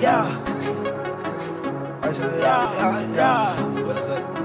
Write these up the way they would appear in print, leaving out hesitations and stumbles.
Yeah. I said, yeah. What is it?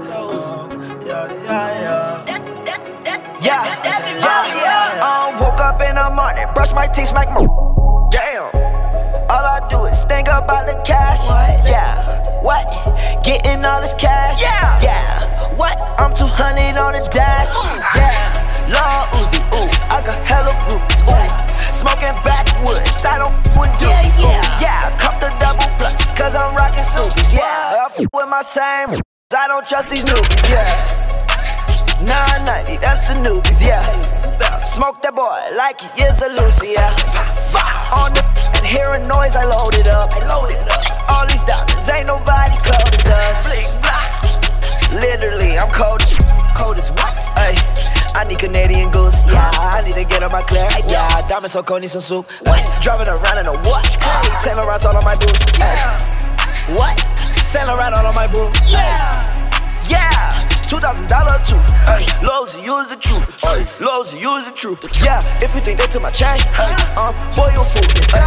Yeah. Woke up in the morning, brush my teeth, smack my. Damn. All I do is think about the cash. Yeah. What? Getting all this cash. Yeah. What? I'm 200 on the dash. Yeah. Lil Uzi, ooh, I got hella groupies, ooh. Smoking backwoods, I don't with dudes, ooh. Yeah, cuff the double plus, cause I'm rocking Subies, yeah. I f with my same, I don't trust these newbies, yeah. 990, that's the newbies, yeah. Smoke that boy like he is a Lucy, yeah. On the and hear a noise, I load it up. All these diamonds, ain't nobody cold as us. Literally, I'm cold as what? Ay. I need Canadian Goose, yeah. I need to get on my clear, yeah. Diamonds so cold, need some soup. Driving around in a what? Saint Laurent's all on my boots. What? Saint Laurent all on my boots. Yeah. $2,000 tooth. Lil Uzi, use the truth. Lil Uzi, use the truth. Yeah. If you think they took my chain, boy, you're a fool.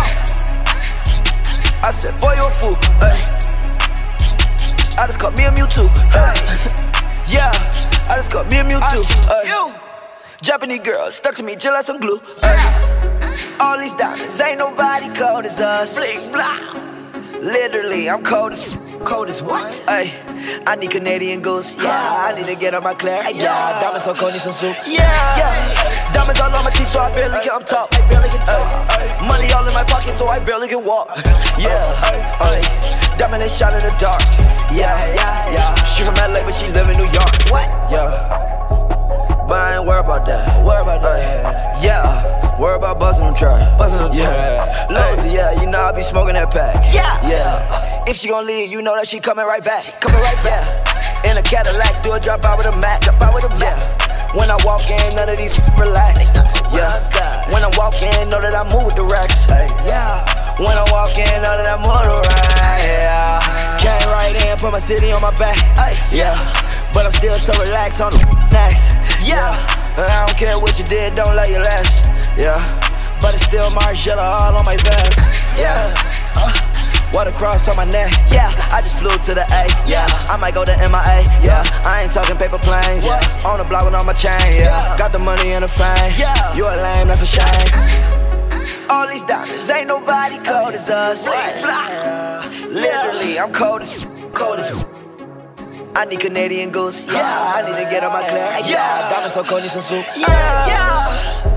I said, boy, you're a fool. I just caught me a Mewtwo. Yeah. I just got me a Mewtwo. Japanese girl stuck to me just like some glue. All these diamonds, ain't nobody cold as us. Literally, I'm cold as what? I need Canadian Goose. Yeah, I need to get on my clear. Yeah, diamonds so cold, need some soup. Yeah, diamonds all on my teeth, so I barely can talk. Money all in my pocket, so I barely can walk. Yeah, diamond they shine in the dark. Yeah. She from LA, but she live in New York. What? Yeah. But I ain't worried about that. Yeah. Worry about busting them trap. Yeah. Lil Uzi, yeah, you know I be smoking that pack. Yeah. If she gon' leave, you know that she coming right back. Yeah. In a Cadillac, do a drop out with a Mac. Yeah. When I walk in, none of these relax. Yeah. When I walk in, know that I move with the racks. Yeah. When I walk in, know that I move with the racks. Yeah. Came right in, put my city on my back. Yeah. But I'm still so relaxed on the next. Yeah. I don't care what you did, don't let you last. Yeah. But it's still Margiela all on my vest. Yeah. Watercross on my neck. Yeah. I just flew to the A. Yeah. I might go to MIA. Yeah. I ain't talking paper planes. Yeah. On the block with on my chain. Yeah. Got the money and the fame. Yeah. You a lame, that's a shame. All these diamonds, ain't nobody cold as us. Literally, I'm cold as. I need Canadian Goose. Yeah. I need to get on my clear. Yeah. Diamonds so cold, need some soup. Yeah.